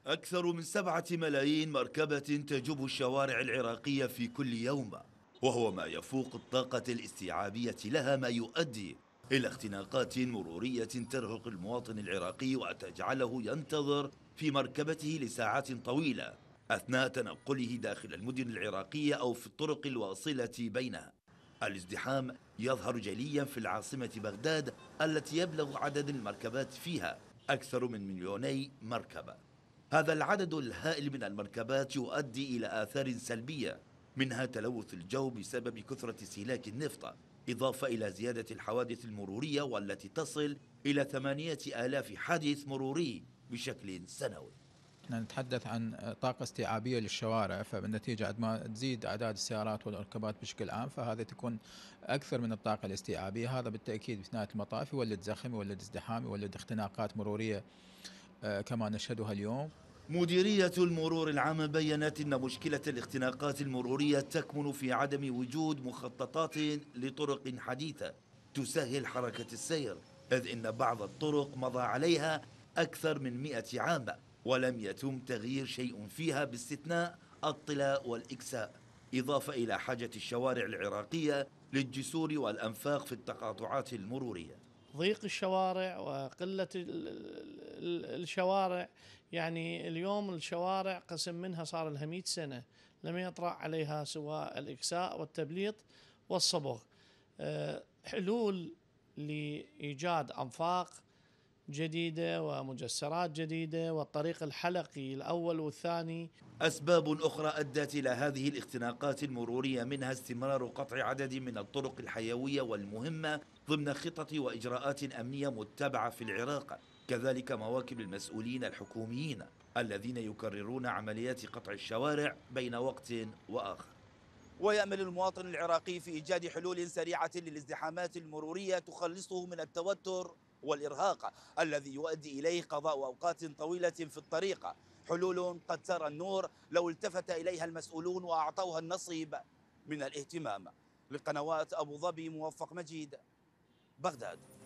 أكثر من 7 ملايين مركبة تجوب الشوارع العراقية في كل يوم، وهو ما يفوق الطاقة الاستيعابية لها، ما يؤدي إلى اختناقات مرورية ترهق المواطن العراقي وتجعله ينتظر في مركبته لساعات طويلة أثناء تنقله داخل المدن العراقية أو في الطرق الواصلة بينها. الازدحام يظهر جليا في العاصمة بغداد التي يبلغ عدد المركبات فيها أكثر من 2 مليون مركبة. هذا العدد الهائل من المركبات يؤدي إلى آثار سلبية، منها تلوث الجو بسبب كثرة استهلاك النفط، إضافة إلى زيادة الحوادث المرورية والتي تصل إلى 8000 حادث مروري بشكل سنوي. احنا نتحدث عن طاقة استيعابية للشوارع، فبالنتيجة عندما تزيد أعداد السيارات والمركبات بشكل عام فهذا تكون أكثر من الطاقة الاستيعابية. هذا بالتأكيد في نهاية المطاف يولد زخم، يولد ازدحام، يولد اختناقات مرورية كما نشهدها اليوم. مديرية المرور العام بيّنت أن مشكلة الاختناقات المرورية تكمن في عدم وجود مخططات لطرق حديثة تسهل حركة السير، إذ إن بعض الطرق مضى عليها أكثر من 100 عام ولم يتم تغيير شيء فيها باستثناء الطلاء والإكساء، إضافة إلى حاجة الشوارع العراقية للجسور والأنفاق في التقاطعات المرورية. ضيق الشوارع وقلة الشوارع. يعني اليوم الشوارع قسم منها صار لها 100 سنة لم يطرأ عليها سوى الإكساء والتبليط والصبغ. حلول لإيجاد أنفاق جديدة ومجسرات جديدة والطريق الحلقي الأول والثاني. أسباب أخرى أدت إلى هذه الاختناقات المرورية منها استمرار قطع عدد من الطرق الحيوية والمهمة ضمن خطط وإجراءات أمنية متبعة في العراق، كذلك مواكب المسؤولين الحكوميين الذين يكررون عمليات قطع الشوارع بين وقت وآخر. ويأمل المواطن العراقي في إيجاد حلول سريعة للازدحامات المرورية تخلصه من التوتر والإرهاق الذي يؤدي إليه قضاء أوقات طويلة في الطريق، حلول قد ترى النور لو التفت إليها المسؤولون وأعطوها النصيب من الاهتمام. لقنوات أبو ظبي، موفق مجيد، بغداد.